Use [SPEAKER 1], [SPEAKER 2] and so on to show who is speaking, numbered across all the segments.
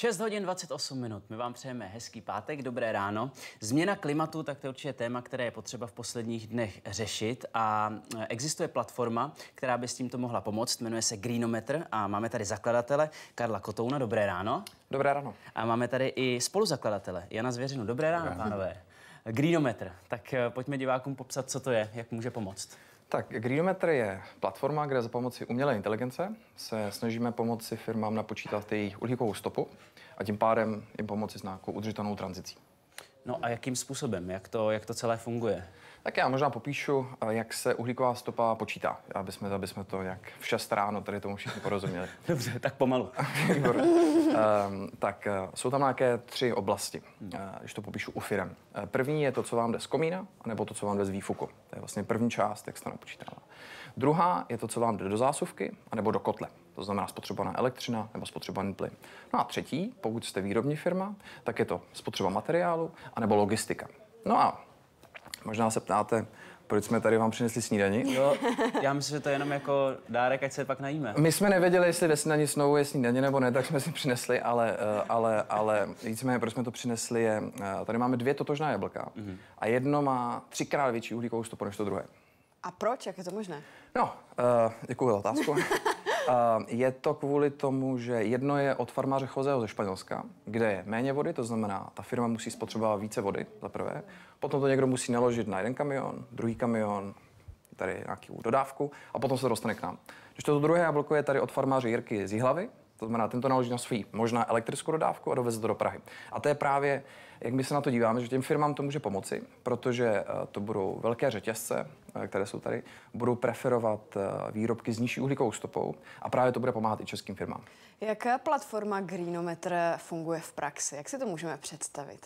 [SPEAKER 1] 6 hodin 28 minut. My vám přejeme hezký pátek, dobré ráno. Změna klimatu, tak to je určitě téma, které je potřeba v posledních dnech řešit. A existuje platforma, která by s tímto mohla pomoct. Jmenuje se Greenometr a máme tady zakladatele Karla Kotouna. Dobré ráno.
[SPEAKER 2] Dobré ráno.
[SPEAKER 1] A máme tady i spoluzakladatele Jana Zvěřinu. Dobré ráno, pánové. Greenometr. Tak pojďme divákům popsat, co to je, jak může pomoct.
[SPEAKER 2] Tak Greenometr je platforma, kde za pomoci umělé inteligence se snažíme pomoci firmám napočítat jejich uhlíkovou stopu a tím pádem jim pomoci s nějakou udržitelnou tranzicí.
[SPEAKER 1] No a jakým způsobem? Jak to celé funguje?
[SPEAKER 2] Tak já možná popíšu, jak se uhlíková stopa počítá, aby jsme to jak v 6 ráno tady tomu všichni porozuměli.
[SPEAKER 1] Dobře, tak pomalu.
[SPEAKER 2] Tak jsou tam nějaké 3 oblasti, když to popíšu u firem. První je to, co vám jde z komína, anebo to, co vám jde z výfuku. To je vlastně první část, jak se to napočítává. Druhá je to, co vám jde do zásuvky, anebo do kotle. To znamená spotřebovaná elektřina nebo spotřebovaný plyn. No a třetí, pokud jste výrobní firma, tak je to spotřeba materiálu anebo logistika. No a možná se ptáte, proč jsme tady vám přinesli snídani?
[SPEAKER 1] Jo, já myslím, že to je jenom jako dárek, ať se pak najíme.
[SPEAKER 2] My jsme nevěděli, jestli ve snídani Snowu je snídaně nebo ne, tak jsme si přinesli, ale nicméně, proč jsme to přinesli, je, tady máme 2 totožná jablka a jedno má 3krát větší uhlíkovou stopu než to druhé.
[SPEAKER 3] A proč? Jak je to možné?
[SPEAKER 2] No, děkuji za otázku. Je to kvůli tomu, že jedno je od farmáře Joseho ze Španělska, kde je méně vody, to znamená, ta firma musí spotřebovat více vody, za prvé. Potom to někdo musí naložit na jeden kamion, druhý kamion, tady nějakou dodávku a potom se to dostane k nám. Když to druhé jablko je tady od farmáře Jirky z Jihlavy, to znamená, tento naloží na svou možná elektrickou dodávku a doveze to do Prahy. A to je právě, jak my se na to díváme, že těm firmám to může pomoci, protože to budou velké řetězce, které jsou tady, budou preferovat výrobky s nižší uhlíkovou stopou a právě to bude pomáhat i českým firmám.
[SPEAKER 3] Jaká platforma Greenometr funguje v praxi? Jak si to můžeme představit?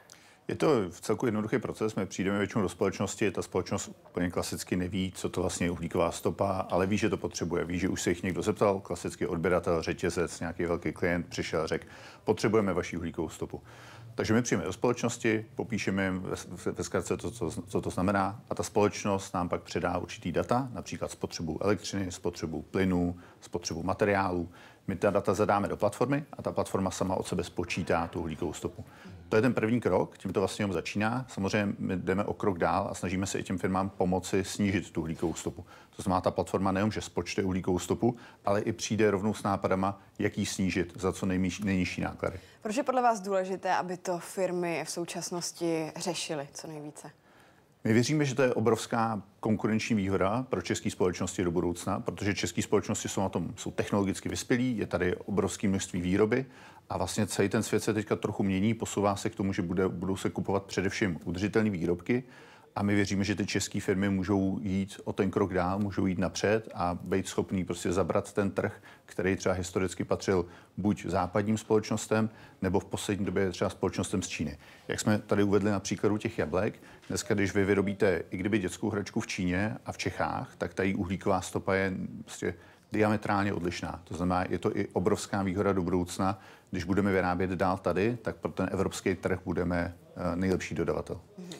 [SPEAKER 4] Je to v celku jednoduchý proces. My přijdeme většinou do společnosti, ta společnost úplně klasicky neví, co to vlastně je uhlíková stopa, ale ví, že to potřebuje. Ví, že už se jich někdo zeptal, klasický odběratel, řetězec, nějaký velký klient přišel a řekl, potřebujeme vaši uhlíkovou stopu. Takže my přijdeme do společnosti, popíšeme jim ve zkratce to, co to znamená a ta společnost nám pak předá určitý data, například spotřebu elektřiny, spotřebu plynu, spotřebu materiálů. My ta data zadáme do platformy a ta platforma sama od sebe spočítá tu uhlíkovou stopu. To je ten první krok, tím to vlastně začíná. Samozřejmě my jdeme o krok dál a snažíme se i těm firmám pomoci snížit tu uhlíkovou stopu. To znamená, ta platforma nejenom, že spočte uhlíkovou stopu, ale i přijde rovnou s nápadama, jak ji snížit za co nejnižší náklady.
[SPEAKER 3] Proč je podle vás důležité, aby to firmy v současnosti řešily co nejvíce?
[SPEAKER 4] My věříme, že to je obrovská konkurenční výhoda pro české společnosti do budoucna, protože české společnosti jsou technologicky vyspělí, je tady obrovské množství výroby a vlastně celý ten svět se teďka trochu mění, posouvá se k tomu, že budou se kupovat především udržitelné výrobky a my věříme, že ty české firmy můžou jít o ten krok dál, můžou jít napřed a být schopný prostě zabrat ten trh, který třeba historicky patřil buď západním společnostem, nebo v poslední době třeba společnostem z Číny. Jak jsme tady uvedli na příkladu těch jablek, dneska, když vy vyrobíte i kdyby dětskou hračku v Číně a v Čechách, tak ta její uhlíková stopa je prostě diametrálně odlišná. To znamená, je to i obrovská výhoda do budoucna. Když budeme vyrábět dál tady, tak pro ten evropský trh budeme nejlepší dodavatel.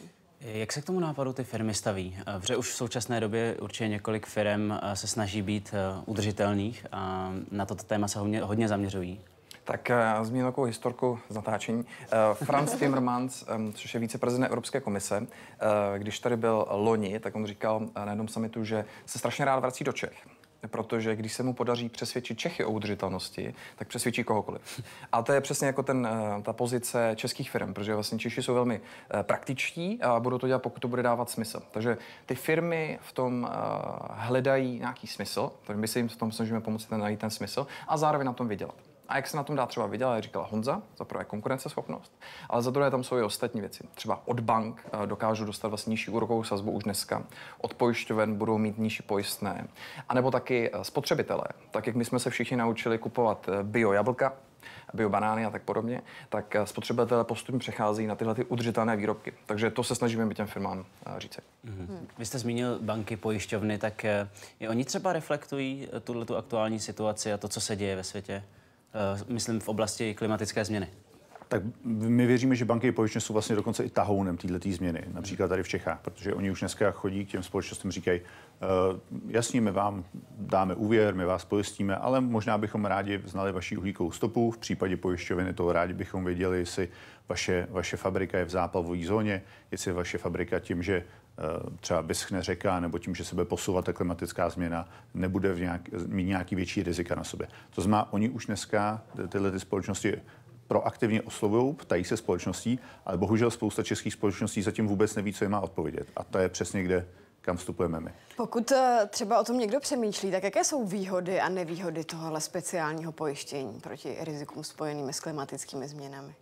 [SPEAKER 1] Jak se k tomu nápadu ty firmy staví? Protože už v současné době určitě několik firm se snaží být udržitelných a na toto téma se hodně zaměřují.
[SPEAKER 2] Tak já zmíním takovou historku z natáčení. Franz Timmermans, což je viceprezident Evropské komise, když tady byl loni, tak on říkal na jednom summitu, že se strašně rád vrací do Čech. Protože když se mu podaří přesvědčit Čechy o udržitelnosti, tak přesvědčí kohokoliv. A to je přesně jako ta pozice českých firm, protože vlastně Češi jsou velmi praktičtí a budou to dělat, pokud to bude dávat smysl. Takže ty firmy v tom hledají nějaký smysl, takže my se jim v tom snažíme pomoci najít ten smysl a zároveň na tom vydělat. A jak se na tom dá třeba vydělat, jak říkala Honza, za prvé konkurenceschopnost, ale za druhé tam jsou i ostatní věci. Třeba od bank dokážou dostat vlastně nižší úrokovou sazbu už dneska, od pojišťoven budou mít nižší pojistné, anebo taky spotřebitelé. Tak jak my jsme se všichni naučili kupovat bio jablka, bio banány a tak podobně, tak spotřebitelé postupně přechází na tyhle udržitelné výrobky. Takže to se snažíme těm firmám říct.
[SPEAKER 1] Vy jste zmínil banky, pojišťovny, tak i oni třeba reflektují tu aktuální situaci a to, co se děje ve světě? Myslím v oblasti klimatické změny.
[SPEAKER 4] Tak my věříme, že banky i pojišťovny jsou vlastně dokonce i tahounem této změny, například tady v Čechách, protože oni už dneska chodí k těm společnostem, říkají, jasně, my vám dáme úvěr, my vás pojistíme, ale možná bychom rádi znali vaši uhlíkovou stopu. V případě pojišťovny to rádi bychom věděli, jestli vaše fabrika je v záplavové zóně, jestli vaše fabrika tím, že třeba vyschne řeka, nebo tím, že se bude posouvat ta klimatická změna, nebude mít nějaký větší rizika na sobě. To znamená, oni už dneska tyhle ty společnosti proaktivně oslovují, ptají se společností, ale bohužel spousta českých společností zatím vůbec neví, co jim má odpovědět. A to je přesně kam vstupujeme my.
[SPEAKER 3] Pokud třeba o tom někdo přemýšlí, tak jaké jsou výhody a nevýhody tohohle speciálního pojištění proti rizikům spojenými s klimatickými změnami?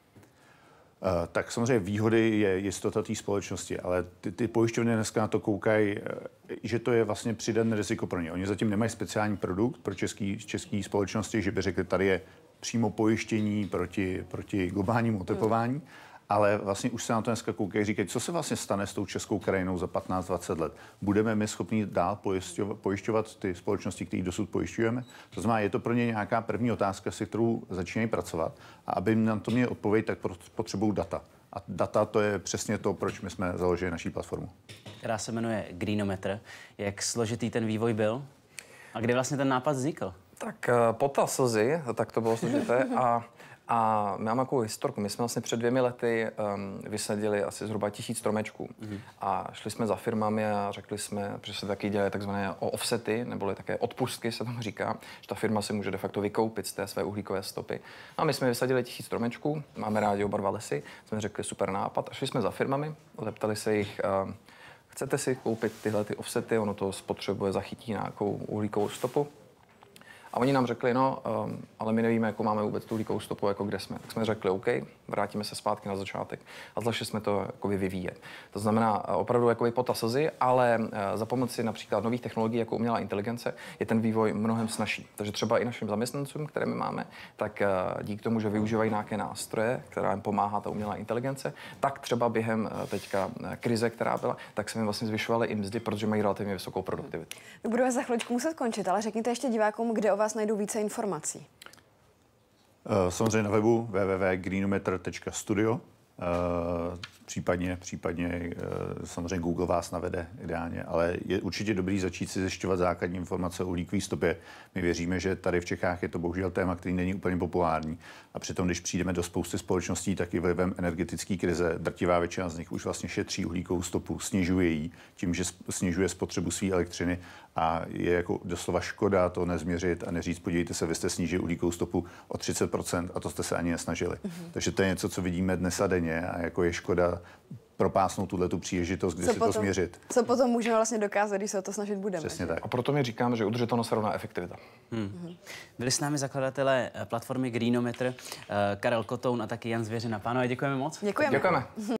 [SPEAKER 4] Tak samozřejmě výhody je jistota té společnosti, ale ty pojišťovny dneska na to koukají, že to je vlastně přidané riziko pro ně. Oni zatím nemají speciální produkt pro české společnosti, že by řekli, tady je přímo pojištění proti globálnímu oteplování, ale vlastně už se na to dneska koukají, říkají, co se vlastně stane s tou českou krajinou za 15-20 let. Budeme my schopni dál pojišťovat ty společnosti, které dosud pojišťujeme? To znamená, je to pro ně nějaká první otázka, se kterou začínají pracovat. A aby na to měli odpověď, tak potřebují data. A data to je přesně to, proč my jsme založili naší platformu. Která
[SPEAKER 1] se jmenuje Greenometer. Jak složitý ten vývoj byl? A kdy vlastně ten nápad vznikl?
[SPEAKER 2] Tak pota slzy, tak to bylo složité. A my máme takovou historku. My jsme vlastně před 2 lety vysadili asi zhruba 1000 stromečků. A šli jsme za firmami a řekli jsme, že se taky dělají takzvané offsety, neboli také odpustky, se tomu říká, že ta firma si může de facto vykoupit z té své uhlíkové stopy. A my jsme vysadili 1000 stromečků, máme rádi oba dva lesy, jsme řekli super nápad a šli jsme za firmami, zeptali se jich, chcete si koupit tyhle ty offsety, ono to spotřebuje, zachytí nějakou uhlíkovou stopu. A oni nám řekli, no, ale my nevíme, jako máme vůbec tu uhlíkovou stopu, jako kde jsme. Tak jsme řekli, OK, vrátíme se zpátky na začátek a začali jsme to jakoby vyvíjet. To znamená opravdu jakoby pota slzy, ale za pomoci například nových technologií, jako umělá inteligence, je ten vývoj mnohem snazší. Takže třeba i našim zaměstnancům, které my máme, tak díky tomu, že využívají nějaké nástroje, která jim pomáhá ta umělá inteligence, tak třeba během teďka krize, která byla, tak jsme jim vlastně zvyšovali i mzdy, protože mají relativně vysokou produktivitu.
[SPEAKER 3] My budeme za chvíličku muset končit, ale řekněte ještě divákům, kde o vás najdou více informací.
[SPEAKER 4] Samozřejmě na webu www.greenometer.studio. Případně samozřejmě Google vás navede ideálně, ale je určitě dobrý začít si zjišťovat základní informace o uhlíkové stopě. My věříme, že tady v Čechách je to bohužel téma, který není úplně populární. A přitom, když přijdeme do spousty společností, tak i vlivem energetické krize, drtivá většina z nich už vlastně šetří uhlíkovou stopu, snižuje ji tím, že snižuje spotřebu své elektřiny a je jako doslova škoda to nezměřit a neříct, podívejte se, vy jste snížili uhlíkovou stopu o 30% a to jste se ani nesnažili. Takže to je něco, co vidíme dnes a denně a jako je škoda propásnout tu příležitost, kdy si to změřit.
[SPEAKER 3] Co potom můžeme vlastně dokázat, když se o to snažit budeme?
[SPEAKER 4] Přesně tak.
[SPEAKER 2] A proto my říkáme, že udržitelnost rovná efektivita.
[SPEAKER 1] Byli s námi zakladatelé platformy Greenometer, Karel Kotoun a taky Jan Zvěřina. Pánové, děkujeme moc.
[SPEAKER 3] Děkujeme.